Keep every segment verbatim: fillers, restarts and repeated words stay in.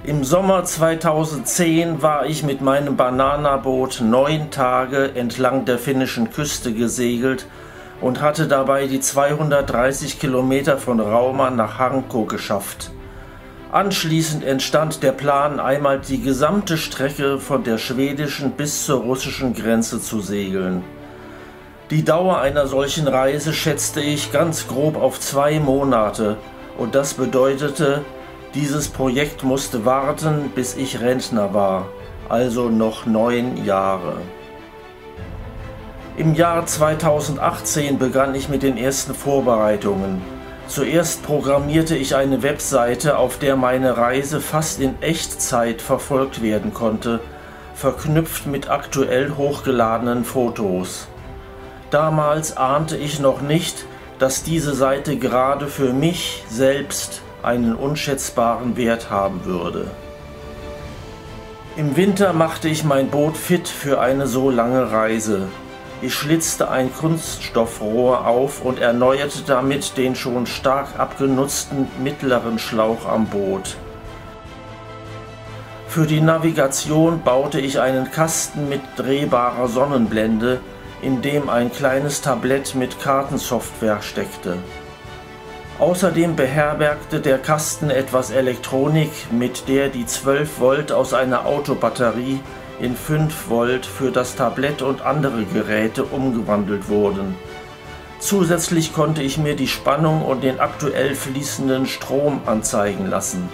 Im Sommer zweitausendzehn war ich mit meinem Bananaboot neun Tage entlang der finnischen Küste gesegelt und hatte dabei die zweihundertdreißig Kilometer von Rauma nach Hanko geschafft. Anschließend entstand der Plan, einmal die gesamte Strecke von der schwedischen bis zur russischen Grenze zu segeln. Die Dauer einer solchen Reise schätzte ich ganz grob auf zwei Monate und das bedeutete, dieses Projekt musste warten, bis ich Rentner war, also noch neun Jahre. Im Jahr zweitausendachtzehn begann ich mit den ersten Vorbereitungen. Zuerst programmierte ich eine Webseite, auf der meine Reise fast in Echtzeit verfolgt werden konnte, verknüpft mit aktuell hochgeladenen Fotos. Damals ahnte ich noch nicht, dass diese Seite gerade für mich selbst einen unschätzbaren Wert haben würde. Im Winter machte ich mein Boot fit für eine so lange Reise. Ich schlitzte ein Kunststoffrohr auf und erneuerte damit den schon stark abgenutzten mittleren Schlauch am Boot. Für die Navigation baute ich einen Kasten mit drehbarer Sonnenblende, in dem ein kleines Tablett mit Kartensoftware steckte. Außerdem beherbergte der Kasten etwas Elektronik, mit der die zwölf Volt aus einer Autobatterie in fünf Volt für das Tablett und andere Geräte umgewandelt wurden. Zusätzlich konnte ich mir die Spannung und den aktuell fließenden Strom anzeigen lassen.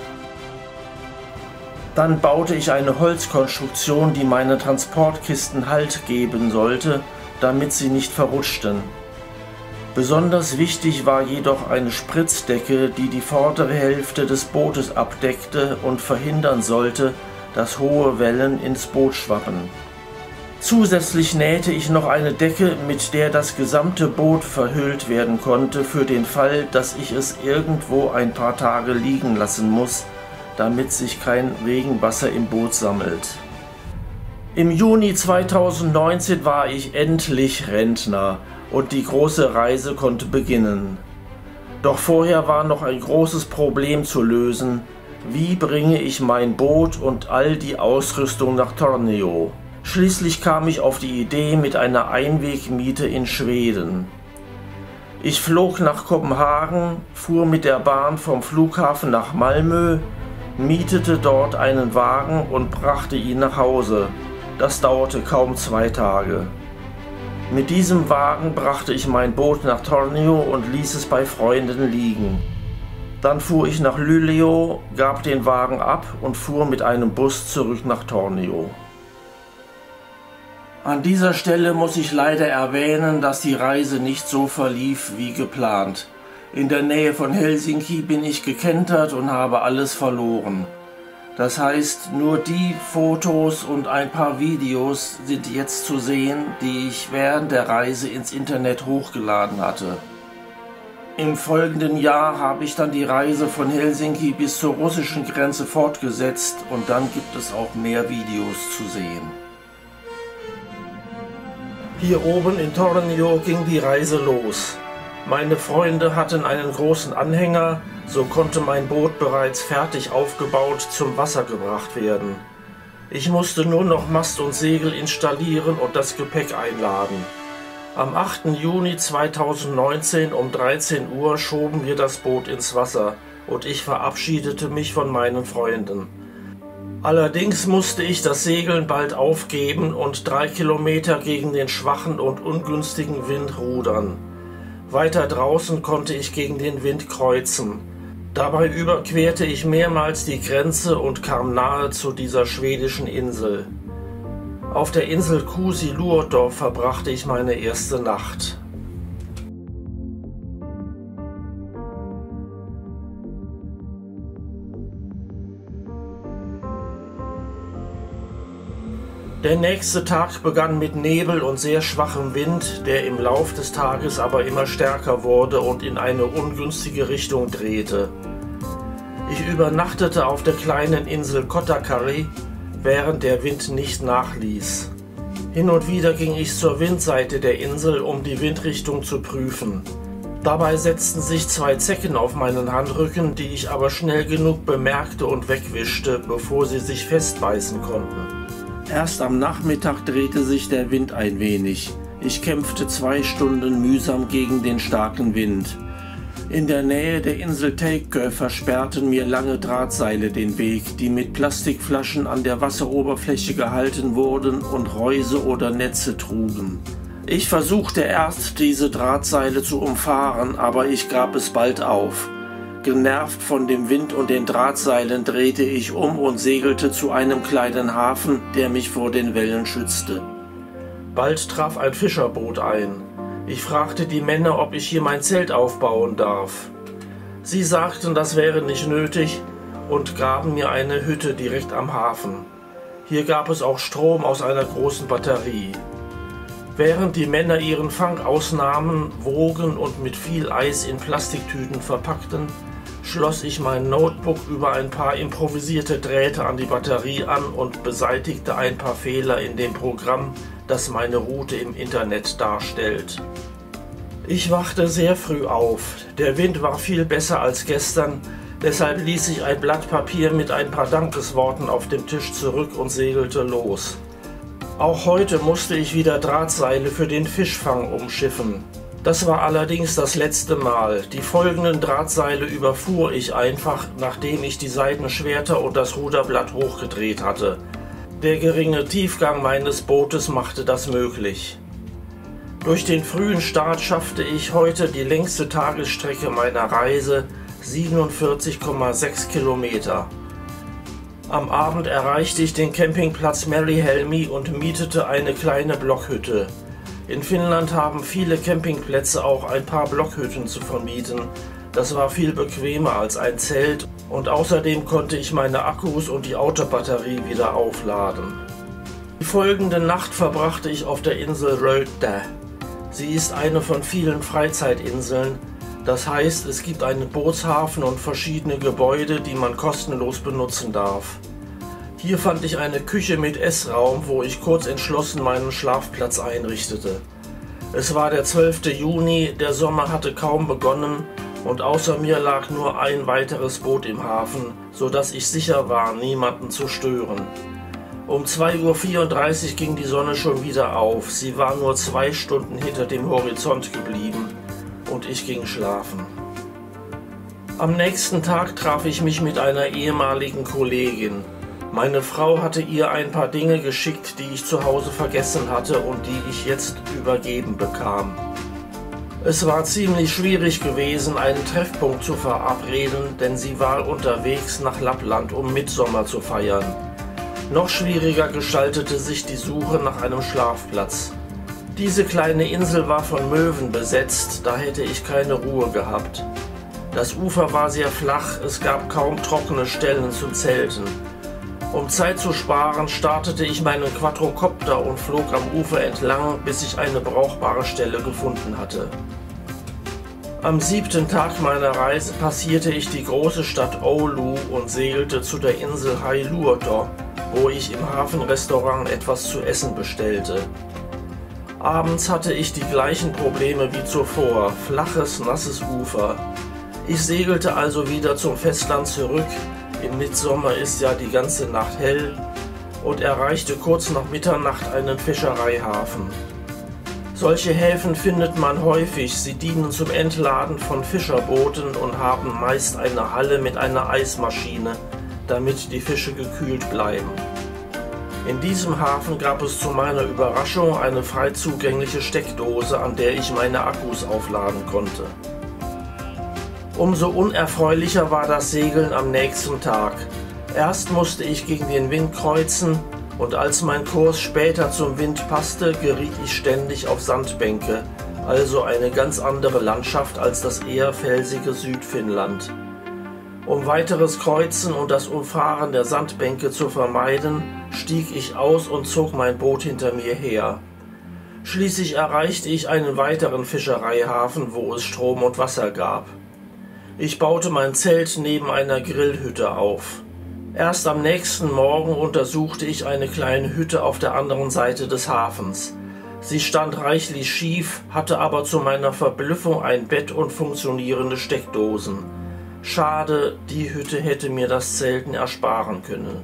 Dann baute ich eine Holzkonstruktion, die meinen Transportkisten Halt geben sollte, damit sie nicht verrutschten. Besonders wichtig war jedoch eine Spritzdecke, die die vordere Hälfte des Bootes abdeckte und verhindern sollte, dass hohe Wellen ins Boot schwappen. Zusätzlich nähte ich noch eine Decke, mit der das gesamte Boot verhüllt werden konnte, für den Fall, dass ich es irgendwo ein paar Tage liegen lassen muss, damit sich kein Regenwasser im Boot sammelt. Im Juni zweitausendneunzehn war ich endlich Rentner und die große Reise konnte beginnen. Doch vorher war noch ein großes Problem zu lösen. Wie bringe ich mein Boot und all die Ausrüstung nach Torneå? Schließlich kam ich auf die Idee mit einer Einwegmiete in Schweden. Ich flog nach Kopenhagen, fuhr mit der Bahn vom Flughafen nach Malmö, mietete dort einen Wagen und brachte ihn nach Hause. Das dauerte kaum zwei Tage. Mit diesem Wagen brachte ich mein Boot nach Torneå und ließ es bei Freunden liegen. Dann fuhr ich nach Luleå, gab den Wagen ab und fuhr mit einem Bus zurück nach Torneå. An dieser Stelle muss ich leider erwähnen, dass die Reise nicht so verlief wie geplant. In der Nähe von Helsinki bin ich gekentert und habe alles verloren. Das heißt, nur die Fotos und ein paar Videos sind jetzt zu sehen, die ich während der Reise ins Internet hochgeladen hatte. Im folgenden Jahr habe ich dann die Reise von Helsinki bis zur russischen Grenze fortgesetzt und dann gibt es auch mehr Videos zu sehen. Hier oben in Torneå ging die Reise los. Meine Freunde hatten einen großen Anhänger, so konnte mein Boot bereits fertig aufgebaut zum Wasser gebracht werden. Ich musste nur noch Mast und Segel installieren und das Gepäck einladen. Am achten Juni zweitausendneunzehn um dreizehn Uhr schoben wir das Boot ins Wasser und ich verabschiedete mich von meinen Freunden. Allerdings musste ich das Segeln bald aufgeben und drei Kilometer gegen den schwachen und ungünstigen Wind rudern. Weiter draußen konnte ich gegen den Wind kreuzen. Dabei überquerte ich mehrmals die Grenze und kam nahe zu dieser schwedischen Insel. Auf der Insel Kuusiluoto verbrachte ich meine erste Nacht. Der nächste Tag begann mit Nebel und sehr schwachem Wind, der im Lauf des Tages aber immer stärker wurde und in eine ungünstige Richtung drehte. Ich übernachtete auf der kleinen Insel Kotakari, während der Wind nicht nachließ. Hin und wieder ging ich zur Windseite der Insel, um die Windrichtung zu prüfen. Dabei setzten sich zwei Zecken auf meinen Handrücken, die ich aber schnell genug bemerkte und wegwischte, bevor sie sich festbeißen konnten. Erst am Nachmittag drehte sich der Wind ein wenig. Ich kämpfte zwei Stunden mühsam gegen den starken Wind. In der Nähe der Insel Take versperrten mir lange Drahtseile den Weg, die mit Plastikflaschen an der Wasseroberfläche gehalten wurden und Reuse oder Netze trugen. Ich versuchte erst, diese Drahtseile zu umfahren, aber ich gab es bald auf. Genervt von dem Wind und den Drahtseilen drehte ich um und segelte zu einem kleinen Hafen, der mich vor den Wellen schützte. Bald traf ein Fischerboot ein. Ich fragte die Männer, ob ich hier mein Zelt aufbauen darf. Sie sagten, das wäre nicht nötig und gaben mir eine Hütte direkt am Hafen. Hier gab es auch Strom aus einer großen Batterie. Während die Männer ihren Fang ausnahmen, wogen und mit viel Eis in Plastiktüten verpackten, schloss ich mein Notebook über ein paar improvisierte Drähte an die Batterie an und beseitigte ein paar Fehler in dem Programm, das meine Route im Internet darstellt. Ich wachte sehr früh auf. Der Wind war viel besser als gestern, deshalb ließ ich ein Blatt Papier mit ein paar Dankesworten auf dem Tisch zurück und segelte los. Auch heute musste ich wieder Drahtseile für den Fischfang umschiffen. Das war allerdings das letzte Mal. Die folgenden Drahtseile überfuhr ich einfach, nachdem ich die Seitenschwerter und das Ruderblatt hochgedreht hatte. Der geringe Tiefgang meines Bootes machte das möglich. Durch den frühen Start schaffte ich heute die längste Tagesstrecke meiner Reise, siebenundvierzig Komma sechs Kilometer. Am Abend erreichte ich den Campingplatz Merihelmi und mietete eine kleine Blockhütte. In Finnland haben viele Campingplätze auch ein paar Blockhütten zu vermieten. Das war viel bequemer als ein Zelt und außerdem konnte ich meine Akkus und die Autobatterie wieder aufladen. Die folgende Nacht verbrachte ich auf der Insel Röttä. Sie ist eine von vielen Freizeitinseln. Das heißt, es gibt einen Bootshafen und verschiedene Gebäude, die man kostenlos benutzen darf. Hier fand ich eine Küche mit Essraum, wo ich kurz entschlossen meinen Schlafplatz einrichtete. Es war der zwölfte Juni, der Sommer hatte kaum begonnen und außer mir lag nur ein weiteres Boot im Hafen, sodass ich sicher war, niemanden zu stören. Um zwei Uhr vierunddreißig ging die Sonne schon wieder auf. Sie war nur zwei Stunden hinter dem Horizont geblieben und ich ging schlafen. Am nächsten Tag traf ich mich mit einer ehemaligen Kollegin. Meine Frau hatte ihr ein paar Dinge geschickt, die ich zu Hause vergessen hatte und die ich jetzt übergeben bekam. Es war ziemlich schwierig gewesen, einen Treffpunkt zu verabreden, denn sie war unterwegs nach Lappland, um Mittsommer zu feiern. Noch schwieriger gestaltete sich die Suche nach einem Schlafplatz. Diese kleine Insel war von Möwen besetzt, da hätte ich keine Ruhe gehabt. Das Ufer war sehr flach, es gab kaum trockene Stellen zum Zelten. Um Zeit zu sparen, startete ich meinen Quadrocopter und flog am Ufer entlang, bis ich eine brauchbare Stelle gefunden hatte. Am siebten Tag meiner Reise passierte ich die große Stadt Oulu und segelte zu der Insel Hailuoto, wo ich im Hafenrestaurant etwas zu essen bestellte. Abends hatte ich die gleichen Probleme wie zuvor, flaches, nasses Ufer. Ich segelte also wieder zum Festland zurück, im Mittsommer ist ja die ganze Nacht hell, und erreichte kurz nach Mitternacht einen Fischereihafen. Solche Häfen findet man häufig, sie dienen zum Entladen von Fischerbooten und haben meist eine Halle mit einer Eismaschine, damit die Fische gekühlt bleiben. In diesem Hafen gab es zu meiner Überraschung eine frei zugängliche Steckdose, an der ich meine Akkus aufladen konnte. Umso unerfreulicher war das Segeln am nächsten Tag. Erst musste ich gegen den Wind kreuzen und als mein Kurs später zum Wind passte, geriet ich ständig auf Sandbänke, also eine ganz andere Landschaft als das eher felsige Südfinnland. Um weiteres Kreuzen und das Umfahren der Sandbänke zu vermeiden, stieg ich aus und zog mein Boot hinter mir her. Schließlich erreichte ich einen weiteren Fischereihafen, wo es Strom und Wasser gab. Ich baute mein Zelt neben einer Grillhütte auf. Erst am nächsten Morgen untersuchte ich eine kleine Hütte auf der anderen Seite des Hafens. Sie stand reichlich schief, hatte aber zu meiner Verblüffung ein Bett und funktionierende Steckdosen. Schade, die Hütte hätte mir das Zelten ersparen können.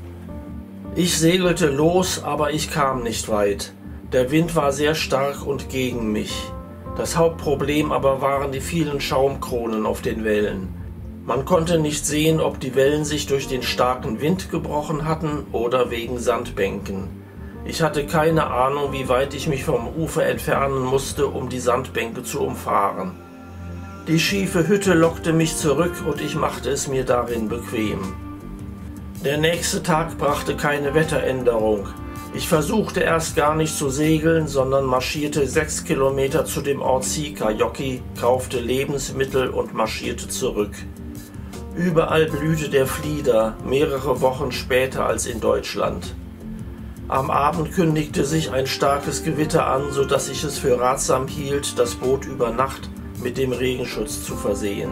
Ich segelte los, aber ich kam nicht weit. Der Wind war sehr stark und gegen mich. Das Hauptproblem aber waren die vielen Schaumkronen auf den Wellen. Man konnte nicht sehen, ob die Wellen sich durch den starken Wind gebrochen hatten oder wegen Sandbänken. Ich hatte keine Ahnung, wie weit ich mich vom Ufer entfernen musste, um die Sandbänke zu umfahren. Die schiefe Hütte lockte mich zurück und ich machte es mir darin bequem. Der nächste Tag brachte keine Wetteränderung. Ich versuchte erst gar nicht zu segeln, sondern marschierte sechs Kilometer zu dem Ort Sikajoki, kaufte Lebensmittel und marschierte zurück. Überall blühte der Flieder, mehrere Wochen später als in Deutschland. Am Abend kündigte sich ein starkes Gewitter an, so dass ich es für ratsam hielt, das Boot über Nacht mit dem Regenschutz zu versehen.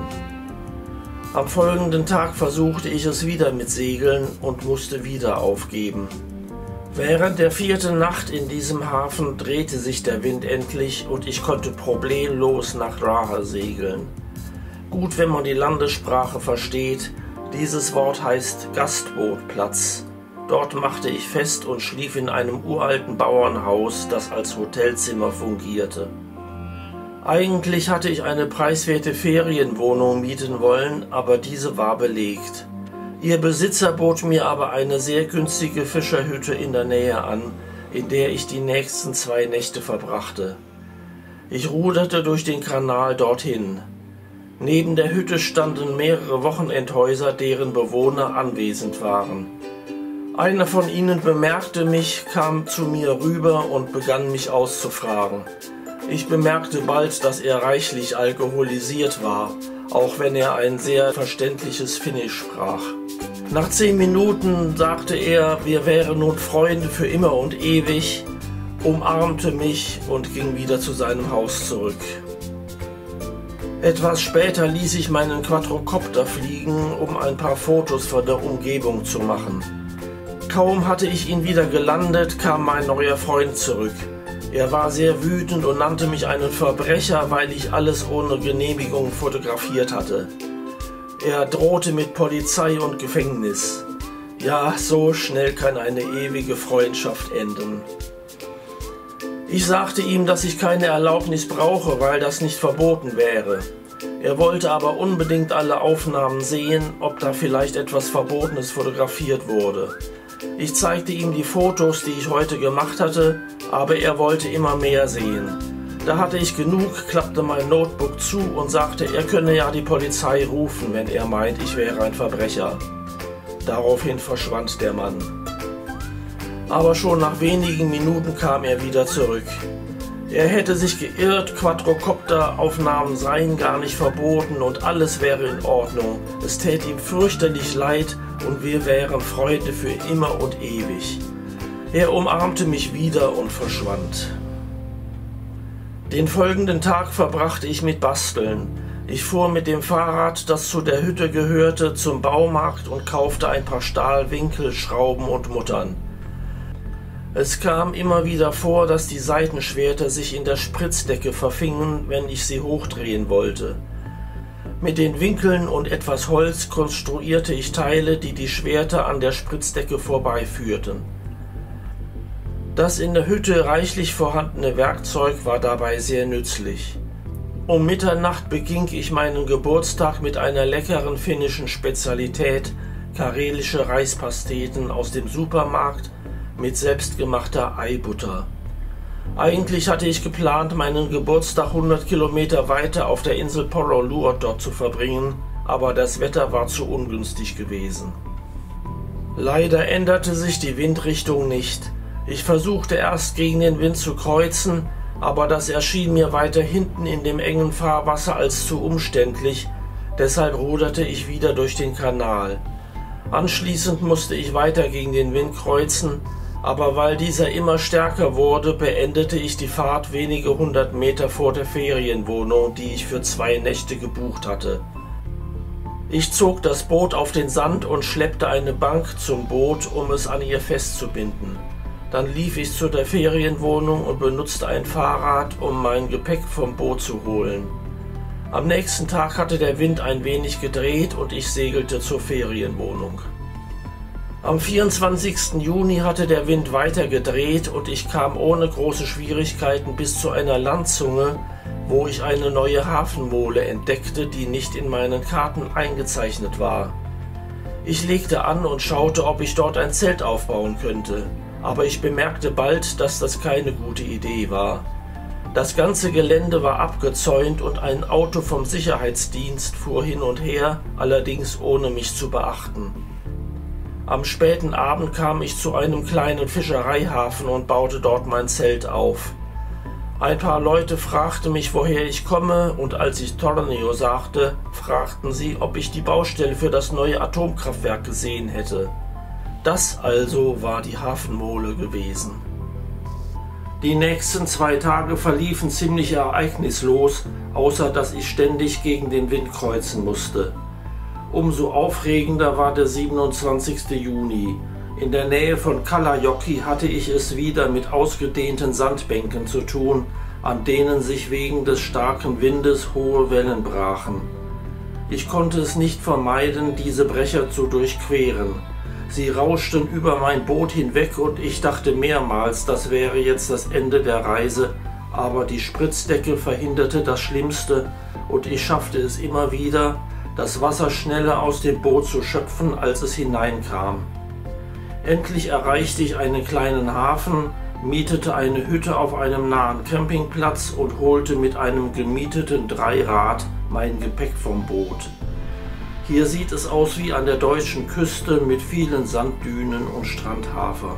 Am folgenden Tag versuchte ich es wieder mit Segeln und musste wieder aufgeben. Während der vierten Nacht in diesem Hafen drehte sich der Wind endlich und ich konnte problemlos nach Raha segeln. Gut, wenn man die Landessprache versteht, dieses Wort heißt Gastbootplatz. Dort machte ich fest und schlief in einem uralten Bauernhaus, das als Hotelzimmer fungierte. Eigentlich hatte ich eine preiswerte Ferienwohnung mieten wollen, aber diese war belegt. Ihr Besitzer bot mir aber eine sehr günstige Fischerhütte in der Nähe an, in der ich die nächsten zwei Nächte verbrachte. Ich ruderte durch den Kanal dorthin. Neben der Hütte standen mehrere Wochenendhäuser, deren Bewohner anwesend waren. Einer von ihnen bemerkte mich, kam zu mir rüber und begann mich auszufragen. Ich bemerkte bald, dass er reichlich alkoholisiert war, auch wenn er ein sehr verständliches Finnisch sprach. Nach zehn Minuten sagte er, wir wären nun Freunde für immer und ewig, umarmte mich und ging wieder zu seinem Haus zurück. Etwas später ließ ich meinen Quadrocopter fliegen, um ein paar Fotos von der Umgebung zu machen. Kaum hatte ich ihn wieder gelandet, kam mein neuer Freund zurück. Er war sehr wütend und nannte mich einen Verbrecher, weil ich alles ohne Genehmigung fotografiert hatte. Er drohte mit Polizei und Gefängnis. Ja, so schnell kann eine ewige Freundschaft enden. Ich sagte ihm, dass ich keine Erlaubnis brauche, weil das nicht verboten wäre. Er wollte aber unbedingt alle Aufnahmen sehen, ob da vielleicht etwas Verbotenes fotografiert wurde. Ich zeigte ihm die Fotos, die ich heute gemacht hatte, aber er wollte immer mehr sehen. Da hatte ich genug, klappte mein Notebook zu und sagte, er könne ja die Polizei rufen, wenn er meint, ich wäre ein Verbrecher. Daraufhin verschwand der Mann. Aber schon nach wenigen Minuten kam er wieder zurück. Er hätte sich geirrt, Quadrocopter-Aufnahmen seien gar nicht verboten und alles wäre in Ordnung. Es täte ihm fürchterlich leid und wir wären Freunde für immer und ewig. Er umarmte mich wieder und verschwand. Den folgenden Tag verbrachte ich mit Basteln. Ich fuhr mit dem Fahrrad, das zu der Hütte gehörte, zum Baumarkt und kaufte ein paar Stahlwinkel, Schrauben und Muttern. Es kam immer wieder vor, dass die Seitenschwerter sich in der Spritzdecke verfingen, wenn ich sie hochdrehen wollte. Mit den Winkeln und etwas Holz konstruierte ich Teile, die die Schwerter an der Spritzdecke vorbeiführten. Das in der Hütte reichlich vorhandene Werkzeug war dabei sehr nützlich. Um Mitternacht beging ich meinen Geburtstag mit einer leckeren finnischen Spezialität, karelische Reispasteten aus dem Supermarkt, mit selbstgemachter Eibutter. Eigentlich hatte ich geplant, meinen Geburtstag hundert Kilometer weiter auf der Insel Poroluot dort zu verbringen, aber das Wetter war zu ungünstig gewesen. Leider änderte sich die Windrichtung nicht. Ich versuchte erst gegen den Wind zu kreuzen, aber das erschien mir weiter hinten in dem engen Fahrwasser als zu umständlich, deshalb ruderte ich wieder durch den Kanal. Anschließend musste ich weiter gegen den Wind kreuzen, aber weil dieser immer stärker wurde, beendete ich die Fahrt wenige hundert Meter vor der Ferienwohnung, die ich für zwei Nächte gebucht hatte. Ich zog das Boot auf den Sand und schleppte eine Bank zum Boot, um es an ihr festzubinden. Dann lief ich zu der Ferienwohnung und benutzte ein Fahrrad, um mein Gepäck vom Boot zu holen. Am nächsten Tag hatte der Wind ein wenig gedreht und ich segelte zur Ferienwohnung. Am vierundzwanzigsten Juni hatte der Wind weiter gedreht und ich kam ohne große Schwierigkeiten bis zu einer Landzunge, wo ich eine neue Hafenmole entdeckte, die nicht in meinen Karten eingezeichnet war. Ich legte an und schaute, ob ich dort ein Zelt aufbauen könnte, aber ich bemerkte bald, dass das keine gute Idee war. Das ganze Gelände war abgezäunt und ein Auto vom Sicherheitsdienst fuhr hin und her, allerdings ohne mich zu beachten. Am späten Abend kam ich zu einem kleinen Fischereihafen und baute dort mein Zelt auf. Ein paar Leute fragten mich, woher ich komme, und als ich Tornio sagte, fragten sie, ob ich die Baustelle für das neue Atomkraftwerk gesehen hätte. Das also war die Hafenmole gewesen. Die nächsten zwei Tage verliefen ziemlich ereignislos, außer dass ich ständig gegen den Wind kreuzen musste. Umso aufregender war der siebenundzwanzigste Juni. In der Nähe von Kalajoki hatte ich es wieder mit ausgedehnten Sandbänken zu tun, an denen sich wegen des starken Windes hohe Wellen brachen. Ich konnte es nicht vermeiden, diese Brecher zu durchqueren. Sie rauschten über mein Boot hinweg und ich dachte mehrmals, das wäre jetzt das Ende der Reise, aber die Spritzdecke verhinderte das Schlimmste und ich schaffte es immer wieder, das Wasser schneller aus dem Boot zu schöpfen, als es hineinkam. Endlich erreichte ich einen kleinen Hafen, mietete eine Hütte auf einem nahen Campingplatz und holte mit einem gemieteten Dreirad mein Gepäck vom Boot. Hier sieht es aus wie an der deutschen Küste mit vielen Sanddünen und Strandhafer.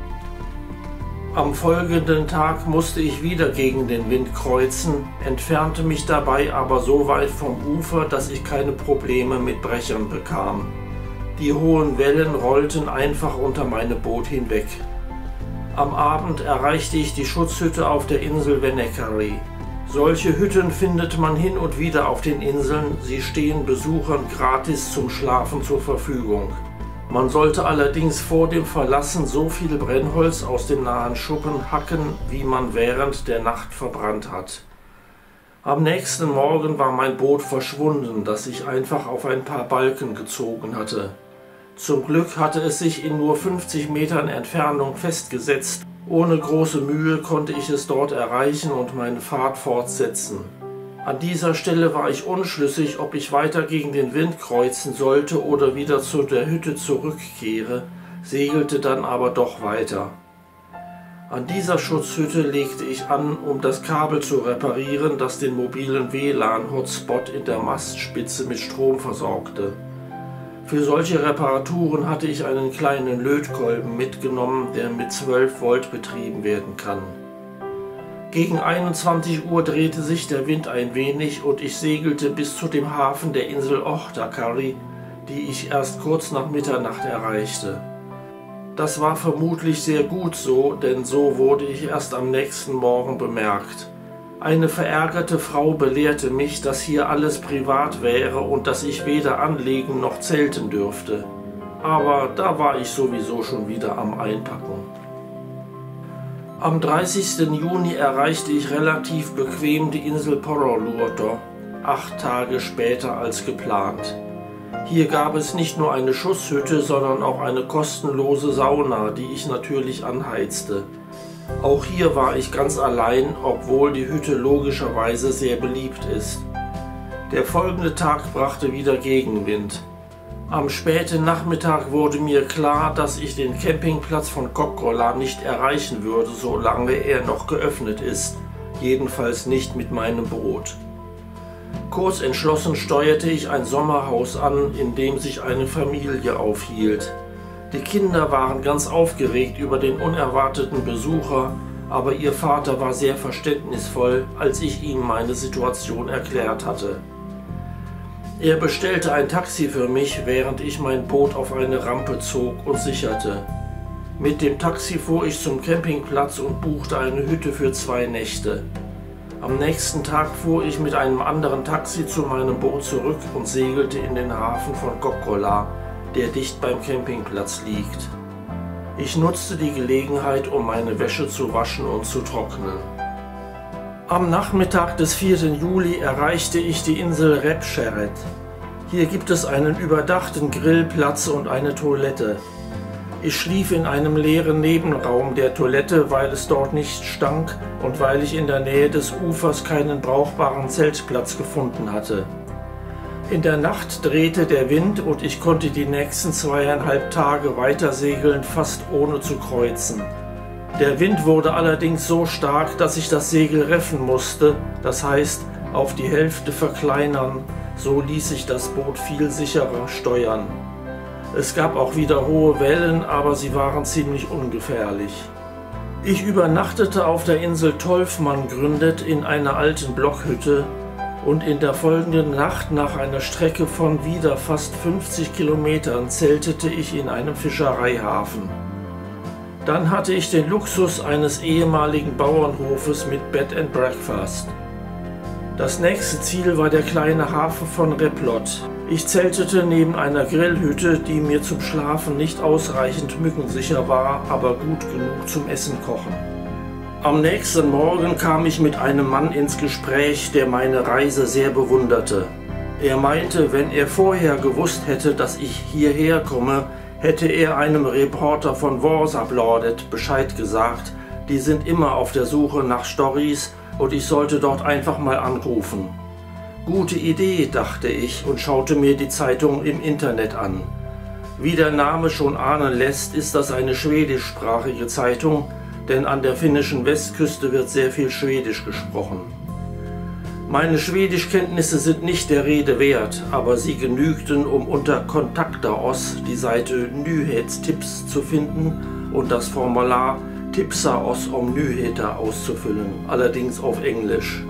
Am folgenden Tag musste ich wieder gegen den Wind kreuzen, entfernte mich dabei aber so weit vom Ufer, dass ich keine Probleme mit Brechern bekam. Die hohen Wellen rollten einfach unter meine Boot hinweg. Am Abend erreichte ich die Schutzhütte auf der Insel Venäjkäri. Solche Hütten findet man hin und wieder auf den Inseln, sie stehen Besuchern gratis zum Schlafen zur Verfügung. Man sollte allerdings vor dem Verlassen so viel Brennholz aus dem nahen Schuppen hacken, wie man während der Nacht verbrannt hat. Am nächsten Morgen war mein Boot verschwunden, das ich einfach auf ein paar Balken gezogen hatte. Zum Glück hatte es sich in nur fünfzig Metern Entfernung festgesetzt. Ohne große Mühe konnte ich es dort erreichen und meine Fahrt fortsetzen. An dieser Stelle war ich unschlüssig, ob ich weiter gegen den Wind kreuzen sollte oder wieder zu der Hütte zurückkehre, segelte dann aber doch weiter. An dieser Schutzhütte legte ich an, um das Kabel zu reparieren, das den mobilen W L A N-Hotspot in der Mastspitze mit Strom versorgte. Für solche Reparaturen hatte ich einen kleinen Lötkolben mitgenommen, der mit zwölf Volt betrieben werden kann. Gegen einundzwanzig Uhr drehte sich der Wind ein wenig und ich segelte bis zu dem Hafen der Insel Ohtakari, die ich erst kurz nach Mitternacht erreichte. Das war vermutlich sehr gut so, denn so wurde ich erst am nächsten Morgen bemerkt. Eine verärgerte Frau belehrte mich, dass hier alles privat wäre und dass ich weder anlegen noch zelten dürfte. Aber da war ich sowieso schon wieder am Einpacken. Am dreißigsten Juni erreichte ich relativ bequem die Insel Poroluoto, acht Tage später als geplant. Hier gab es nicht nur eine Schutzhütte, sondern auch eine kostenlose Sauna, die ich natürlich anheizte. Auch hier war ich ganz allein, obwohl die Hütte logischerweise sehr beliebt ist. Der folgende Tag brachte wieder Gegenwind. Am späten Nachmittag wurde mir klar, dass ich den Campingplatz von Kokkola nicht erreichen würde, solange er noch geöffnet ist, jedenfalls nicht mit meinem Boot. Kurz entschlossen steuerte ich ein Sommerhaus an, in dem sich eine Familie aufhielt. Die Kinder waren ganz aufgeregt über den unerwarteten Besucher, aber ihr Vater war sehr verständnisvoll, als ich ihm meine Situation erklärt hatte. Er bestellte ein Taxi für mich, während ich mein Boot auf eine Rampe zog und sicherte. Mit dem Taxi fuhr ich zum Campingplatz und buchte eine Hütte für zwei Nächte. Am nächsten Tag fuhr ich mit einem anderen Taxi zu meinem Boot zurück und segelte in den Hafen von Kokkola, der dicht beim Campingplatz liegt. Ich nutzte die Gelegenheit, um meine Wäsche zu waschen und zu trocknen. Am Nachmittag des vierten Juli erreichte ich die Insel Repsharet. Hier gibt es einen überdachten Grillplatz und eine Toilette. Ich schlief in einem leeren Nebenraum der Toilette, weil es dort nicht stank und weil ich in der Nähe des Ufers keinen brauchbaren Zeltplatz gefunden hatte. In der Nacht drehte der Wind und ich konnte die nächsten zweieinhalb Tage weitersegeln, fast ohne zu kreuzen. Der Wind wurde allerdings so stark, dass ich das Segel reffen musste, das heißt auf die Hälfte verkleinern, so ließ sich das Boot viel sicherer steuern. Es gab auch wieder hohe Wellen, aber sie waren ziemlich ungefährlich. Ich übernachtete auf der Insel Tolfmanngründet in einer alten Blockhütte und in der folgenden Nacht nach einer Strecke von wieder fast fünfzig Kilometern zeltete ich in einem Fischereihafen. Dann hatte ich den Luxus eines ehemaligen Bauernhofes mit Bed and Breakfast. Das nächste Ziel war der kleine Hafen von Replot. Ich zeltete neben einer Grillhütte, die mir zum Schlafen nicht ausreichend mückensicher war, aber gut genug zum Essen kochen. Am nächsten Morgen kam ich mit einem Mann ins Gespräch, der meine Reise sehr bewunderte. Er meinte, wenn er vorher gewusst hätte, dass ich hierher komme, hätte er einem Reporter von Warsabladet Bescheid gesagt, die sind immer auf der Suche nach Storys und ich sollte dort einfach mal anrufen. Gute Idee, dachte ich und schaute mir die Zeitung im Internet an. Wie der Name schon ahnen lässt, ist das eine schwedischsprachige Zeitung, denn an der finnischen Westküste wird sehr viel Schwedisch gesprochen. Meine Schwedischkenntnisse sind nicht der Rede wert, aber sie genügten, um unter Kontakta oss die Seite Nyhetstipps zu finden und das Formular Tipsa oss om nyheter auszufüllen, allerdings auf Englisch.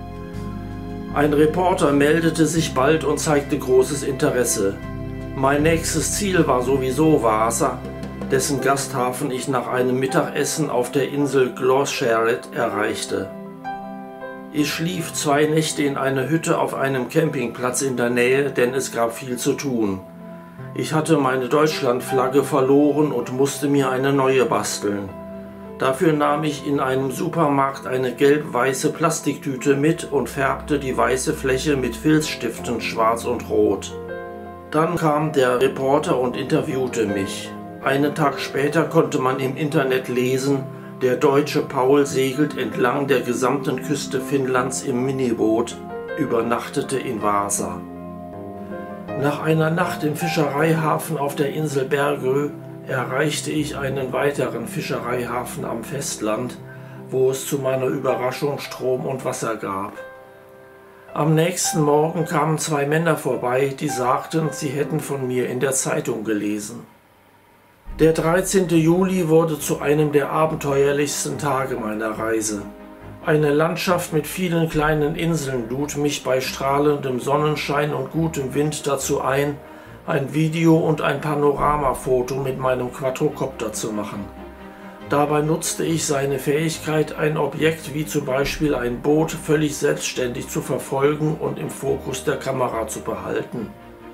Ein Reporter meldete sich bald und zeigte großes Interesse. Mein nächstes Ziel war sowieso Vaasa, dessen Gasthafen ich nach einem Mittagessen auf der Insel Glosharet erreichte. Ich schlief zwei Nächte in einer Hütte auf einem Campingplatz in der Nähe, denn es gab viel zu tun. Ich hatte meine Deutschlandflagge verloren und musste mir eine neue basteln. Dafür nahm ich in einem Supermarkt eine gelb-weiße Plastiktüte mit und färbte die weiße Fläche mit Filzstiften schwarz und rot. Dann kam der Reporter und interviewte mich. Einen Tag später konnte man im Internet lesen, der deutsche Paul segelt entlang der gesamten Küste Finnlands im Miniboot, übernachtete in Vaasa. Nach einer Nacht im Fischereihafen auf der Insel Bergö erreichte ich einen weiteren Fischereihafen am Festland, wo es zu meiner Überraschung Strom und Wasser gab. Am nächsten Morgen kamen zwei Männer vorbei, die sagten, sie hätten von mir in der Zeitung gelesen. Der dreizehnte Juli wurde zu einem der abenteuerlichsten Tage meiner Reise. Eine Landschaft mit vielen kleinen Inseln lud mich bei strahlendem Sonnenschein und gutem Wind dazu ein, ein Video und ein Panoramafoto mit meinem Quadrocopter zu machen. Dabei nutzte ich seine Fähigkeit, ein Objekt wie zum Beispiel ein Boot völlig selbstständig zu verfolgen und im Fokus der Kamera zu behalten.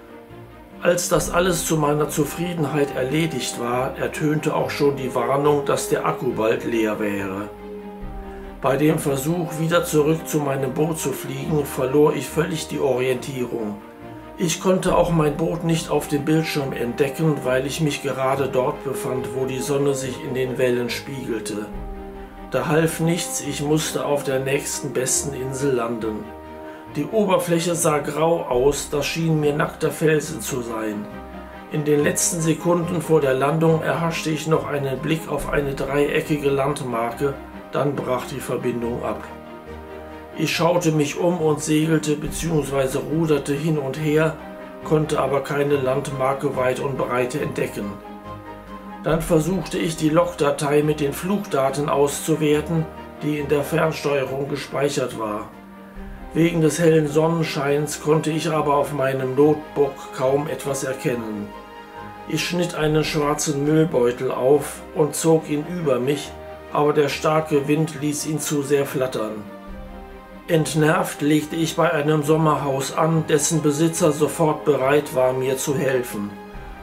Als das alles zu meiner Zufriedenheit erledigt war, ertönte auch schon die Warnung, dass der Akku bald leer wäre. Bei dem Versuch, wieder zurück zu meinem Boot zu fliegen, verlor ich völlig die Orientierung. Ich konnte auch mein Boot nicht auf dem Bildschirm entdecken, weil ich mich gerade dort befand, wo die Sonne sich in den Wellen spiegelte. Da half nichts, ich musste auf der nächsten besten Insel landen. Die Oberfläche sah grau aus, das schien mir nackter Felsen zu sein. In den letzten Sekunden vor der Landung erhaschte ich noch einen Blick auf eine dreieckige Landmarke, dann brach die Verbindung ab. Ich schaute mich um und segelte bzw. ruderte hin und her, konnte aber keine Landmarke weit und breit entdecken. Dann versuchte ich die Logdatei mit den Flugdaten auszuwerten, die in der Fernsteuerung gespeichert war. Wegen des hellen Sonnenscheins konnte ich aber auf meinem Notebook kaum etwas erkennen. Ich schnitt einen schwarzen Müllbeutel auf und zog ihn über mich, aber der starke Wind ließ ihn zu sehr flattern. Entnervt legte ich bei einem Sommerhaus an, dessen Besitzer sofort bereit war, mir zu helfen.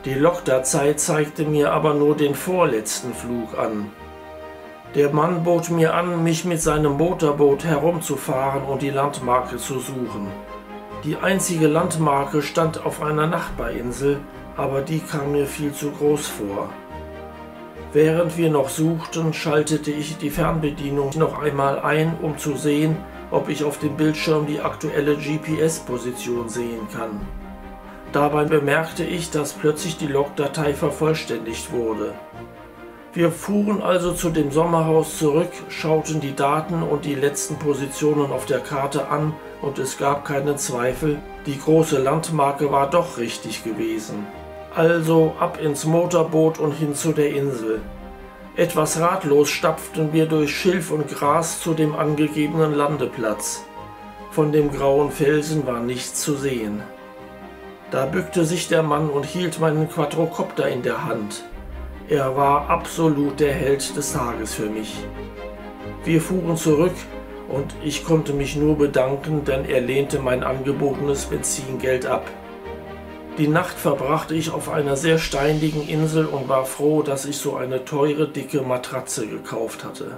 Die Logderzeit zeigte mir aber nur den vorletzten Flug an. Der Mann bot mir an, mich mit seinem Motorboot herumzufahren und die Landmarke zu suchen. Die einzige Landmarke stand auf einer Nachbarinsel, aber die kam mir viel zu groß vor. Während wir noch suchten, schaltete ich die Fernbedienung noch einmal ein, um zu sehen, ob ich auf dem Bildschirm die aktuelle G P S-Position sehen kann. Dabei bemerkte ich, dass plötzlich die Logdatei vervollständigt wurde. Wir fuhren also zu dem Sommerhaus zurück, schauten die Daten und die letzten Positionen auf der Karte an und es gab keinen Zweifel, die große Landmarke war doch richtig gewesen. Also ab ins Motorboot und hin zu der Insel. Etwas ratlos stapften wir durch Schilf und Gras zu dem angegebenen Landeplatz. Von dem grauen Felsen war nichts zu sehen. Da bückte sich der Mann und hielt meinen Quadrocopter in der Hand. Er war absolut der Held des Tages für mich. Wir fuhren zurück und ich konnte mich nur bedanken, denn er lehnte mein angebotenes Benzingeld ab. Die Nacht verbrachte ich auf einer sehr steinigen Insel und war froh, dass ich so eine teure, dicke Matratze gekauft hatte.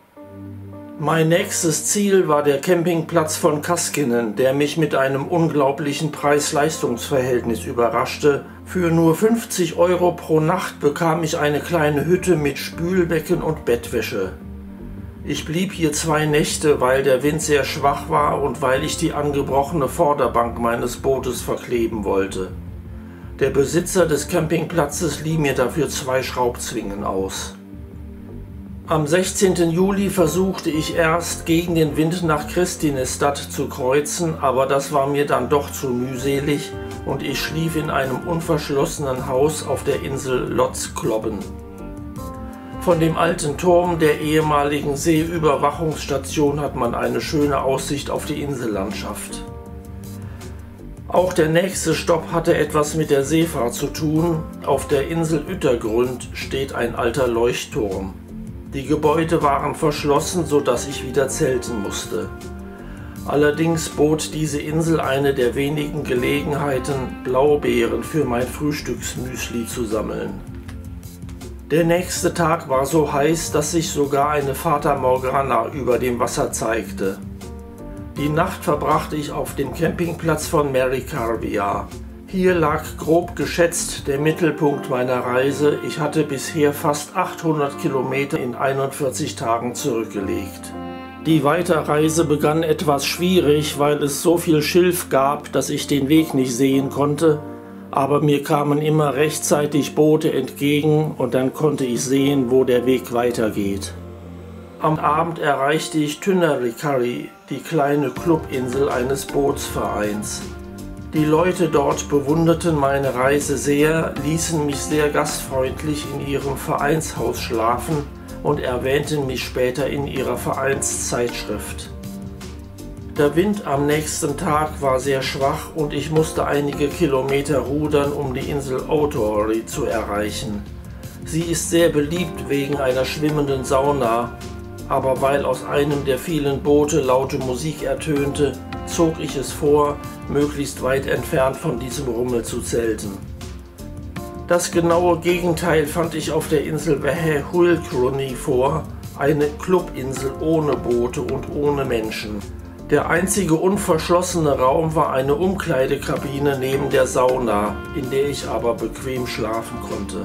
Mein nächstes Ziel war der Campingplatz von Kaskinen, der mich mit einem unglaublichen Preis-Leistungs-Verhältnis überraschte. Für nur fünfzig Euro pro Nacht bekam ich eine kleine Hütte mit Spülbecken und Bettwäsche. Ich blieb hier zwei Nächte, weil der Wind sehr schwach war und weil ich die angebrochene Vorderbank meines Bootes verkleben wollte. Der Besitzer des Campingplatzes lieh mir dafür zwei Schraubzwingen aus. Am sechzehnten Juli versuchte ich erst gegen den Wind nach Kristinestad zu kreuzen, aber das war mir dann doch zu mühselig und ich schlief in einem unverschlossenen Haus auf der Insel Lotsklobben. Von dem alten Turm der ehemaligen Seeüberwachungsstation hat man eine schöne Aussicht auf die Insellandschaft. Auch der nächste Stopp hatte etwas mit der Seefahrt zu tun. Auf der Insel Yttergrund steht ein alter Leuchtturm. Die Gebäude waren verschlossen, sodass ich wieder zelten musste. Allerdings bot diese Insel eine der wenigen Gelegenheiten, Blaubeeren für mein Frühstücksmüsli zu sammeln. Der nächste Tag war so heiß, dass sich sogar eine Fata Morgana über dem Wasser zeigte. Die Nacht verbrachte ich auf dem Campingplatz von Merikarvia. Hier lag grob geschätzt der Mittelpunkt meiner Reise. Ich hatte bisher fast achthundert Kilometer in einundvierzig Tagen zurückgelegt. Die Weiterreise begann etwas schwierig, weil es so viel Schilf gab, dass ich den Weg nicht sehen konnte, aber mir kamen immer rechtzeitig Boote entgegen und dann konnte ich sehen, wo der Weg weitergeht. Am Abend erreichte ich Tynnerikari, die kleine Clubinsel eines Bootsvereins. Die Leute dort bewunderten meine Reise sehr, ließen mich sehr gastfreundlich in ihrem Vereinshaus schlafen und erwähnten mich später in ihrer Vereinszeitschrift. Der Wind am nächsten Tag war sehr schwach und ich musste einige Kilometer rudern, um die Insel Otori zu erreichen. Sie ist sehr beliebt wegen einer schwimmenden Sauna, aber weil aus einem der vielen Boote laute Musik ertönte, zog ich es vor, möglichst weit entfernt von diesem Rummel zu zelten. Das genaue Gegenteil fand ich auf der Insel Vähähulkruni vor, eine Clubinsel ohne Boote und ohne Menschen. Der einzige unverschlossene Raum war eine Umkleidekabine neben der Sauna, in der ich aber bequem schlafen konnte.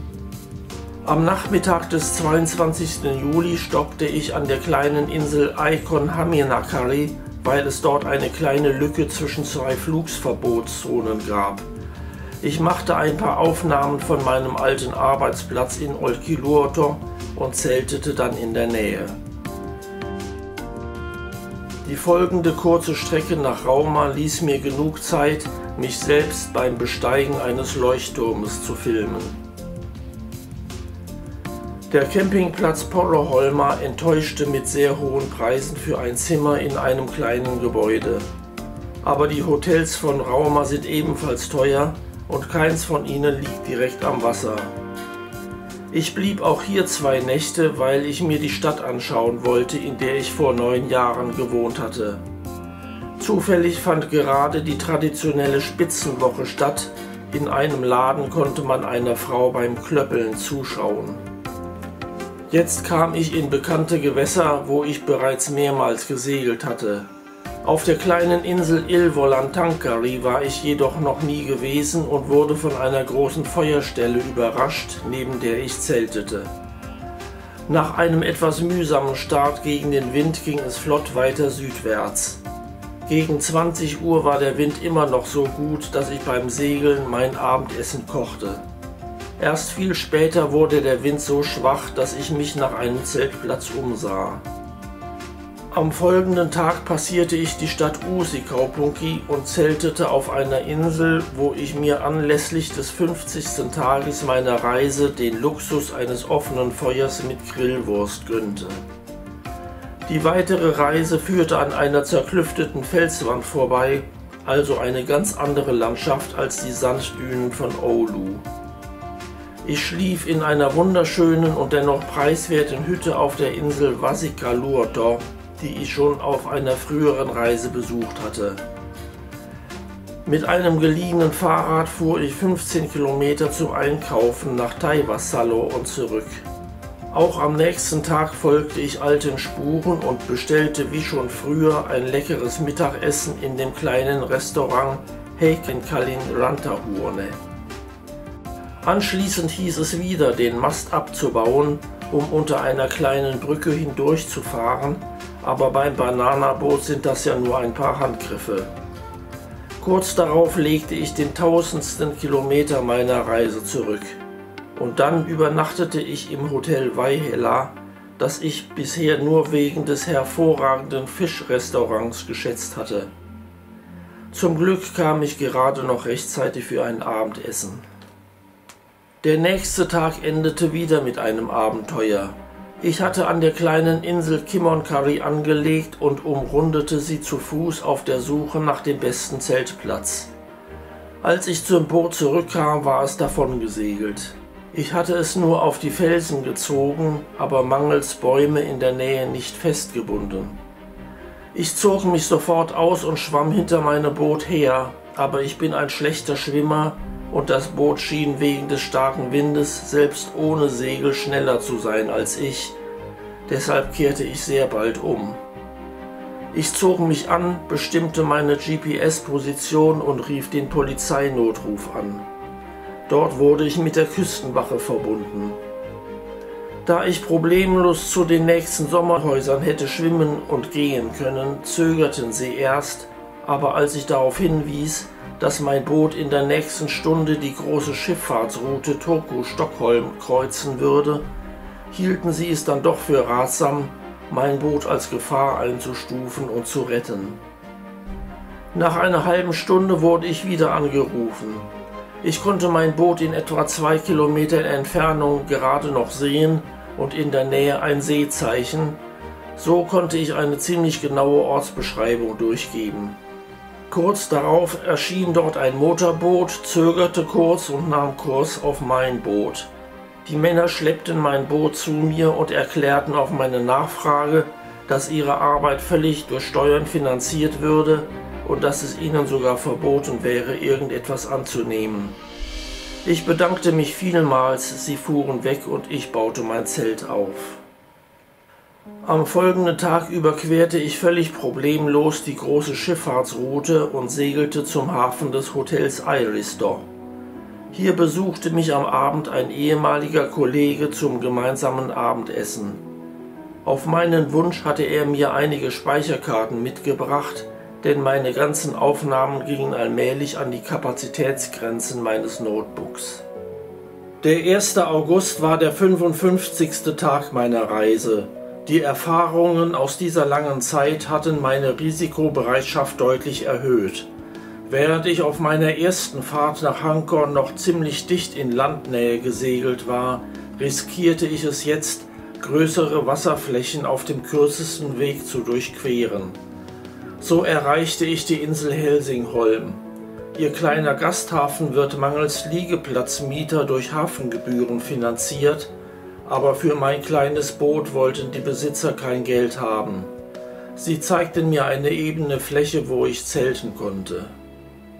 Am Nachmittag des zweiundzwanzigsten Juli stoppte ich an der kleinen Insel Aikonhaminakari, weil es dort eine kleine Lücke zwischen zwei Flugsverbotszonen gab. Ich machte ein paar Aufnahmen von meinem alten Arbeitsplatz in Olkiluoto und zeltete dann in der Nähe. Die folgende kurze Strecke nach Rauma ließ mir genug Zeit, mich selbst beim Besteigen eines Leuchtturmes zu filmen. Der Campingplatz Poroholma enttäuschte mit sehr hohen Preisen für ein Zimmer in einem kleinen Gebäude. Aber die Hotels von Rauma sind ebenfalls teuer und keins von ihnen liegt direkt am Wasser. Ich blieb auch hier zwei Nächte, weil ich mir die Stadt anschauen wollte, in der ich vor neun Jahren gewohnt hatte. Zufällig fand gerade die traditionelle Spitzenwoche statt, In einem Laden konnte man einer Frau beim Klöppeln zuschauen. Jetzt kam ich in bekannte Gewässer, wo ich bereits mehrmals gesegelt hatte. Auf der kleinen Insel Il-Volantankari war ich jedoch noch nie gewesen und wurde von einer großen Feuerstelle überrascht, neben der ich zeltete. Nach einem etwas mühsamen Start gegen den Wind ging es flott weiter südwärts. Gegen zwanzig Uhr war der Wind immer noch so gut, dass ich beim Segeln mein Abendessen kochte. Erst viel später wurde der Wind so schwach, dass ich mich nach einem Zeltplatz umsah. Am folgenden Tag passierte ich die Stadt Uusikaupunki und zeltete auf einer Insel, wo ich mir anlässlich des fünfzigsten Tages meiner Reise den Luxus eines offenen Feuers mit Grillwurst gönnte. Die weitere Reise führte an einer zerklüfteten Felswand vorbei, also eine ganz andere Landschaft als die Sanddünen von Oulu. Ich schlief in einer wunderschönen und dennoch preiswerten Hütte auf der Insel Vasikkaluoto, die ich schon auf einer früheren Reise besucht hatte. Mit einem geliehenen Fahrrad fuhr ich fünfzehn Kilometer zum Einkaufen nach Taivassalo und zurück. Auch am nächsten Tag folgte ich alten Spuren und bestellte wie schon früher ein leckeres Mittagessen in dem kleinen Restaurant Heikenkalin Rantahuone. Anschließend hieß es wieder, den Mast abzubauen, um unter einer kleinen Brücke hindurchzufahren, aber beim Bananaboot sind das ja nur ein paar Handgriffe. Kurz darauf legte ich den tausendsten Kilometer meiner Reise zurück. Und dann übernachtete ich im Hotel Vaihela, das ich bisher nur wegen des hervorragenden Fischrestaurants geschätzt hatte. Zum Glück kam ich gerade noch rechtzeitig für ein Abendessen. Der nächste Tag endete wieder mit einem Abenteuer. Ich hatte an der kleinen Insel Kimonkari angelegt und umrundete sie zu Fuß auf der Suche nach dem besten Zeltplatz. Als ich zum Boot zurückkam, war es davongesegelt. Ich hatte es nur auf die Felsen gezogen, aber mangels Bäume in der Nähe nicht festgebunden. Ich zog mich sofort aus und schwamm hinter meinem Boot her, aber ich bin ein schlechter Schwimmer und das Boot schien wegen des starken Windes selbst ohne Segel schneller zu sein als ich, deshalb kehrte ich sehr bald um. Ich zog mich an, bestimmte meine G P S-Position und rief den Polizeinotruf an. Dort wurde ich mit der Küstenwache verbunden. Da ich problemlos zu den nächsten Sommerhäusern hätte schwimmen und gehen können, zögerten sie erst, aber als ich darauf hinwies, dass mein Boot in der nächsten Stunde die große Schifffahrtsroute Turku-Stockholm kreuzen würde, hielten sie es dann doch für ratsam, mein Boot als Gefahr einzustufen und zu retten. Nach einer halben Stunde wurde ich wieder angerufen. Ich konnte mein Boot in etwa zwei Kilometer Entfernung gerade noch sehen und in der Nähe ein Seezeichen. So konnte ich eine ziemlich genaue Ortsbeschreibung durchgeben. Kurz darauf erschien dort ein Motorboot, zögerte kurz und nahm Kurs auf mein Boot. Die Männer schleppten mein Boot zu mir und erklärten auf meine Nachfrage, dass ihre Arbeit völlig durch Steuern finanziert würde und dass es ihnen sogar verboten wäre, irgendetwas anzunehmen. Ich bedankte mich vielmals, sie fuhren weg und ich baute mein Zelt auf. Am folgenden Tag überquerte ich völlig problemlos die große Schifffahrtsroute und segelte zum Hafen des Hotels Airisto. Hier besuchte mich am Abend ein ehemaliger Kollege zum gemeinsamen Abendessen. Auf meinen Wunsch hatte er mir einige Speicherkarten mitgebracht, denn meine ganzen Aufnahmen gingen allmählich an die Kapazitätsgrenzen meines Notebooks. Der erste August war der fünfundfünfzigste Tag meiner Reise. Die Erfahrungen aus dieser langen Zeit hatten meine Risikobereitschaft deutlich erhöht. Während ich auf meiner ersten Fahrt nach Hankon noch ziemlich dicht in Landnähe gesegelt war, riskierte ich es jetzt, größere Wasserflächen auf dem kürzesten Weg zu durchqueren. So erreichte ich die Insel Helsingholm. Ihr kleiner Gasthafen wird mangels Liegeplatzmieter durch Hafengebühren finanziert, aber für mein kleines Boot wollten die Besitzer kein Geld haben. Sie zeigten mir eine ebene Fläche, wo ich zelten konnte.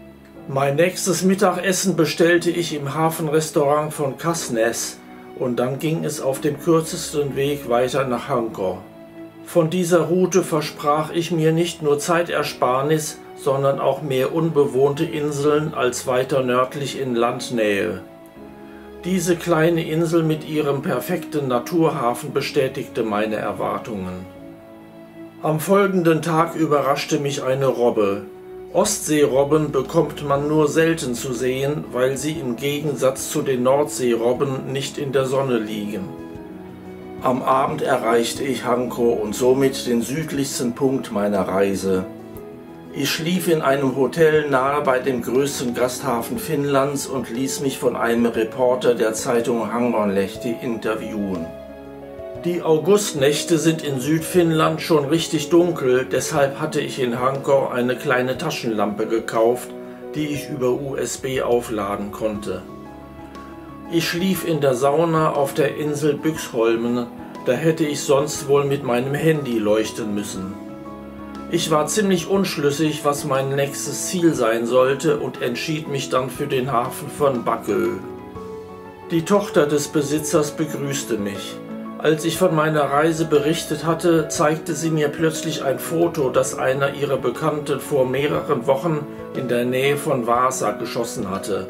Mein nächstes Mittagessen bestellte ich im Hafenrestaurant von Kasnes und dann ging es auf dem kürzesten Weg weiter nach Angkor. Von dieser Route versprach ich mir nicht nur Zeitersparnis, sondern auch mehr unbewohnte Inseln als weiter nördlich in Landnähe. Diese kleine Insel mit ihrem perfekten Naturhafen bestätigte meine Erwartungen. Am folgenden Tag überraschte mich eine Robbe. Ostseerobben bekommt man nur selten zu sehen, weil sie im Gegensatz zu den Nordseerobben nicht in der Sonne liegen. Am Abend erreichte ich Angkor und somit den südlichsten Punkt meiner Reise. Ich schlief in einem Hotel nahe bei dem größten Gasthafen Finnlands und ließ mich von einem Reporter der Zeitung Hangonlehti interviewen. Die Augustnächte sind in Südfinnland schon richtig dunkel, deshalb hatte ich in Angkor eine kleine Taschenlampe gekauft, die ich über U S B aufladen konnte. Ich schlief in der Sauna auf der Insel Büxholmen, da hätte ich sonst wohl mit meinem Handy leuchten müssen. Ich war ziemlich unschlüssig, was mein nächstes Ziel sein sollte und entschied mich dann für den Hafen von Backö. Die Tochter des Besitzers begrüßte mich. Als ich von meiner Reise berichtet hatte, zeigte sie mir plötzlich ein Foto, das einer ihrer Bekannten vor mehreren Wochen in der Nähe von Vasa geschossen hatte.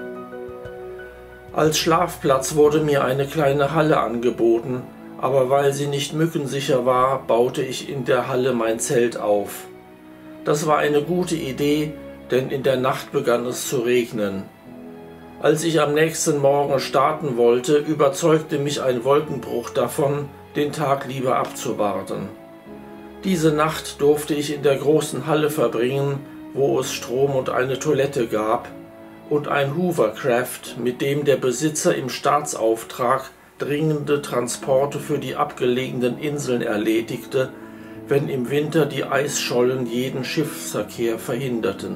Als Schlafplatz wurde mir eine kleine Halle angeboten, aber weil sie nicht mückensicher war, baute ich in der Halle mein Zelt auf. Das war eine gute Idee, denn in der Nacht begann es zu regnen. Als ich am nächsten Morgen starten wollte, überzeugte mich ein Wolkenbruch davon, den Tag lieber abzuwarten. Diese Nacht durfte ich in der großen Halle verbringen, wo es Strom und eine Toilette gab, und ein Hovercraft, mit dem der Besitzer im Staatsauftrag dringende Transporte für die abgelegenen Inseln erledigte, wenn im Winter die Eisschollen jeden Schiffsverkehr verhinderten.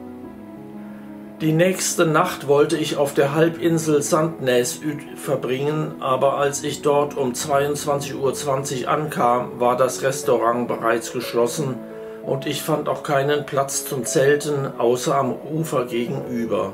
Die nächste Nacht wollte ich auf der Halbinsel Sandnes verbringen, aber als ich dort um zweiundzwanzig Uhr zwanzig ankam, war das Restaurant bereits geschlossen und ich fand auch keinen Platz zum Zelten, außer am Ufer gegenüber.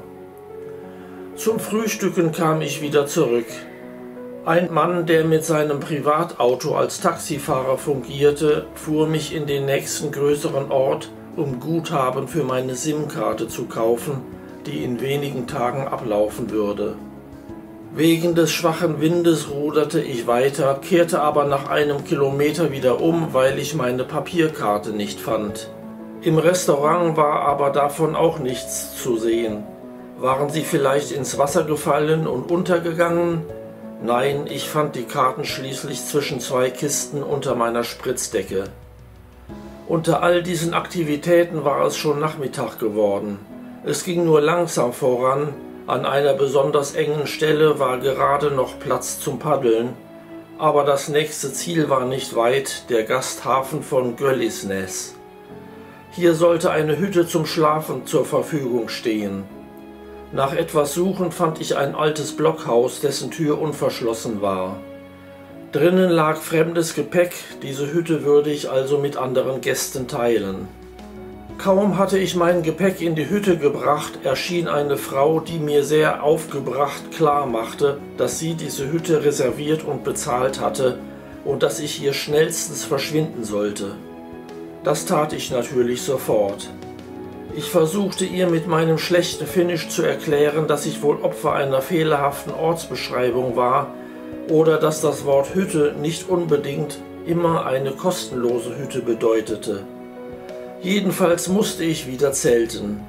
Zum Frühstücken kam ich wieder zurück. Ein Mann, der mit seinem Privatauto als Taxifahrer fungierte, fuhr mich in den nächsten größeren Ort, um Guthaben für meine SIM-Karte zu kaufen, die in wenigen Tagen ablaufen würde. Wegen des schwachen Windes ruderte ich weiter, kehrte aber nach einem Kilometer wieder um, weil ich meine Papierkarte nicht fand. Im Restaurant war aber davon auch nichts zu sehen. Waren sie vielleicht ins Wasser gefallen und untergegangen? Nein, ich fand die Karten schließlich zwischen zwei Kisten unter meiner Spritzdecke. Unter all diesen Aktivitäten war es schon Nachmittag geworden. Es ging nur langsam voran, an einer besonders engen Stelle war gerade noch Platz zum Paddeln, aber das nächste Ziel war nicht weit, der Gasthafen von Göllisnäs. Hier sollte eine Hütte zum Schlafen zur Verfügung stehen. Nach etwas Suchen fand ich ein altes Blockhaus, dessen Tür unverschlossen war. Drinnen lag fremdes Gepäck, diese Hütte würde ich also mit anderen Gästen teilen. Kaum hatte ich mein Gepäck in die Hütte gebracht, erschien eine Frau, die mir sehr aufgebracht klar machte, dass sie diese Hütte reserviert und bezahlt hatte und dass ich hier schnellstens verschwinden sollte. Das tat ich natürlich sofort. Ich versuchte ihr mit meinem schlechten Finnisch zu erklären, dass ich wohl Opfer einer fehlerhaften Ortsbeschreibung war oder dass das Wort Hütte nicht unbedingt immer eine kostenlose Hütte bedeutete. Jedenfalls musste ich wieder zelten.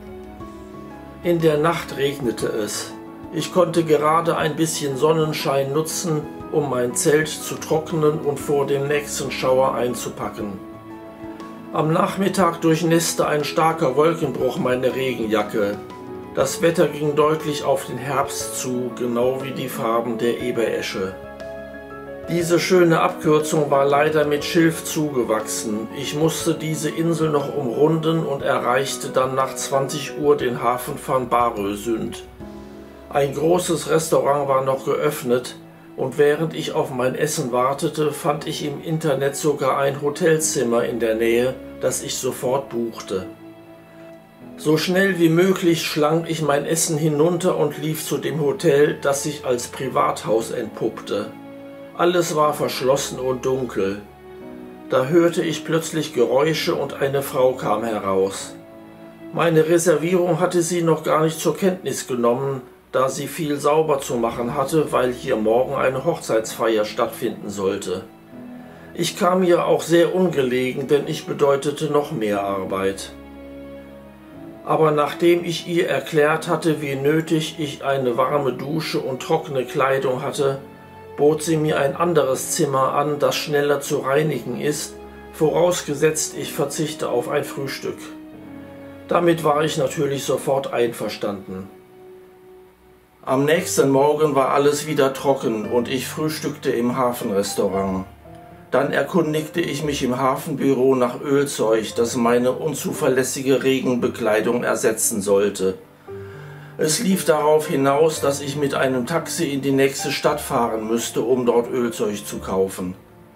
In der Nacht regnete es. Ich konnte gerade ein bisschen Sonnenschein nutzen, um mein Zelt zu trocknen und vor dem nächsten Schauer einzupacken. Am Nachmittag durchnässte ein starker Wolkenbruch meine Regenjacke. Das Wetter ging deutlich auf den Herbst zu, genau wie die Farben der Eberesche. Diese schöne Abkürzung war leider mit Schilf zugewachsen. Ich musste diese Insel noch umrunden und erreichte dann nach zwanzig Uhr den Hafen von Barösund. Ein großes Restaurant war noch geöffnet und während ich auf mein Essen wartete, fand ich im Internet sogar ein Hotelzimmer in der Nähe, das ich sofort buchte. So schnell wie möglich schlang ich mein Essen hinunter und lief zu dem Hotel, das sich als Privathaus entpuppte. Alles war verschlossen und dunkel. Da hörte ich plötzlich Geräusche und eine Frau kam heraus. Meine Reservierung hatte sie noch gar nicht zur Kenntnis genommen, da sie viel sauber zu machen hatte, weil hier morgen eine Hochzeitsfeier stattfinden sollte. Ich kam ihr auch sehr ungelegen, denn ich bedeutete noch mehr Arbeit. Aber nachdem ich ihr erklärt hatte, wie nötig ich eine warme Dusche und trockene Kleidung hatte, bot sie mir ein anderes Zimmer an, das schneller zu reinigen ist, vorausgesetzt ich verzichte auf ein Frühstück. Damit war ich natürlich sofort einverstanden. Am nächsten Morgen war alles wieder trocken und ich frühstückte im Hafenrestaurant. Dann erkundigte ich mich im Hafenbüro nach Ölzeug, das meine unzuverlässige Regenbekleidung ersetzen sollte. Es lief darauf hinaus, dass ich mit einem Taxi in die nächste Stadt fahren müsste, um dort Ölzeug zu kaufen.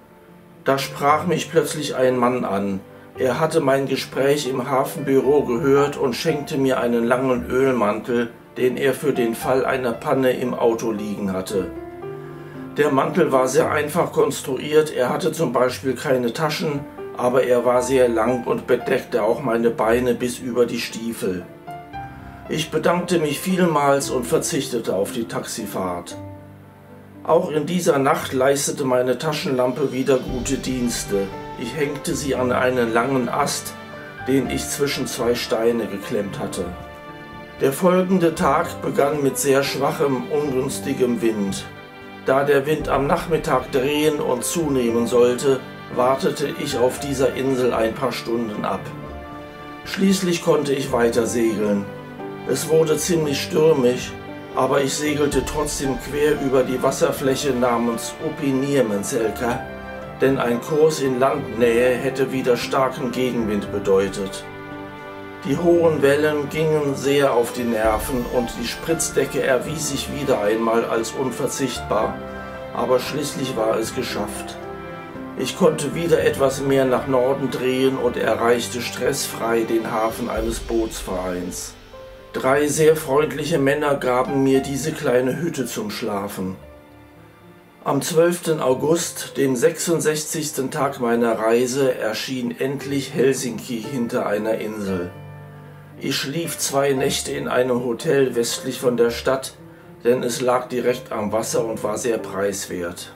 Da sprach mich plötzlich ein Mann an. Er hatte mein Gespräch im Hafenbüro gehört und schenkte mir einen langen Ölmantel, den er für den Fall einer Panne im Auto liegen hatte. Der Mantel war sehr einfach konstruiert, er hatte zum Beispiel keine Taschen, aber er war sehr lang und bedeckte auch meine Beine bis über die Stiefel. Ich bedankte mich vielmals und verzichtete auf die Taxifahrt. Auch in dieser Nacht leistete meine Taschenlampe wieder gute Dienste. Ich hängte sie an einen langen Ast, den ich zwischen zwei Steine geklemmt hatte. Der folgende Tag begann mit sehr schwachem, ungünstigem Wind. Da der Wind am Nachmittag drehen und zunehmen sollte, wartete ich auf dieser Insel ein paar Stunden ab. Schließlich konnte ich weiter segeln. Es wurde ziemlich stürmisch, aber ich segelte trotzdem quer über die Wasserfläche namens Opiniermenselka, denn ein Kurs in Landnähe hätte wieder starken Gegenwind bedeutet. Die hohen Wellen gingen sehr auf die Nerven und die Spritzdecke erwies sich wieder einmal als unverzichtbar, aber schließlich war es geschafft. Ich konnte wieder etwas mehr nach Norden drehen und erreichte stressfrei den Hafen eines Bootsvereins. Drei sehr freundliche Männer gaben mir diese kleine Hütte zum Schlafen. Am zwölften August, dem sechsundsechzigsten Tag meiner Reise, erschien endlich Helsinki hinter einer Insel. Ich schlief zwei Nächte in einem Hotel westlich von der Stadt, denn es lag direkt am Wasser und war sehr preiswert.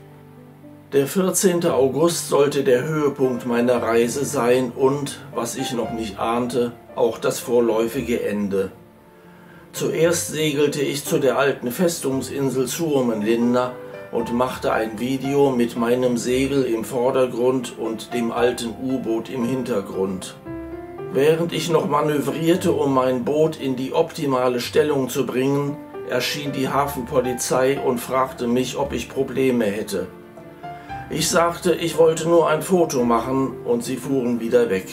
Der vierzehnte August sollte der Höhepunkt meiner Reise sein und, was ich noch nicht ahnte, auch das vorläufige Ende. Zuerst segelte ich zu der alten Festungsinsel Suomenlinna und machte ein Video mit meinem Segel im Vordergrund und dem alten U-Boot im Hintergrund. Während ich noch manövrierte, um mein Boot in die optimale Stellung zu bringen, erschien die Hafenpolizei und fragte mich, ob ich Probleme hätte. Ich sagte, ich wollte nur ein Foto machen und sie fuhren wieder weg.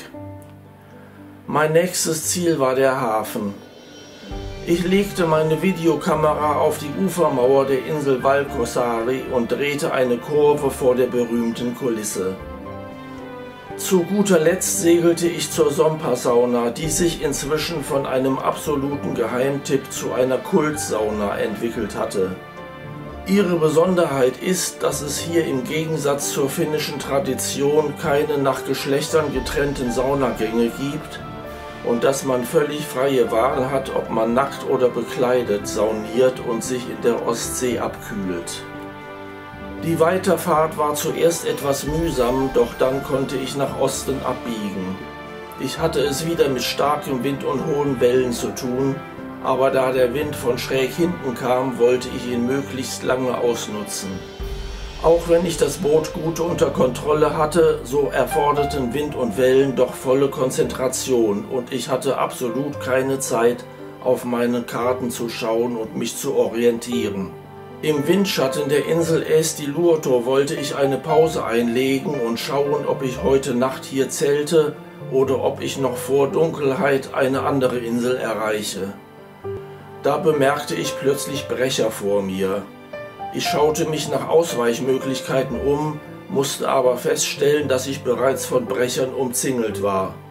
Mein nächstes Ziel war der Hafen. Ich legte meine Videokamera auf die Ufermauer der Insel Valkosaari und drehte eine Kurve vor der berühmten Kulisse. Zu guter Letzt segelte ich zur Sompa-Sauna, die sich inzwischen von einem absoluten Geheimtipp zu einer Kultsauna entwickelt hatte. Ihre Besonderheit ist, dass es hier im Gegensatz zur finnischen Tradition keine nach Geschlechtern getrennten Saunagänge gibt und dass man völlig freie Wahl hat, ob man nackt oder bekleidet sauniert und sich in der Ostsee abkühlt. Die Weiterfahrt war zuerst etwas mühsam, doch dann konnte ich nach Osten abbiegen. Ich hatte es wieder mit starkem Wind und hohen Wellen zu tun, aber da der Wind von schräg hinten kam, wollte ich ihn möglichst lange ausnutzen. Auch wenn ich das Boot gut unter Kontrolle hatte, so erforderten Wind und Wellen doch volle Konzentration und ich hatte absolut keine Zeit, auf meine Karten zu schauen und mich zu orientieren. Im Windschatten der Insel Estiluoto wollte ich eine Pause einlegen und schauen, ob ich heute Nacht hier zelte oder ob ich noch vor Dunkelheit eine andere Insel erreiche. Da bemerkte ich plötzlich Brecher vor mir. Ich schaute mich nach Ausweichmöglichkeiten um, musste aber feststellen, dass ich bereits von Brechern umzingelt war.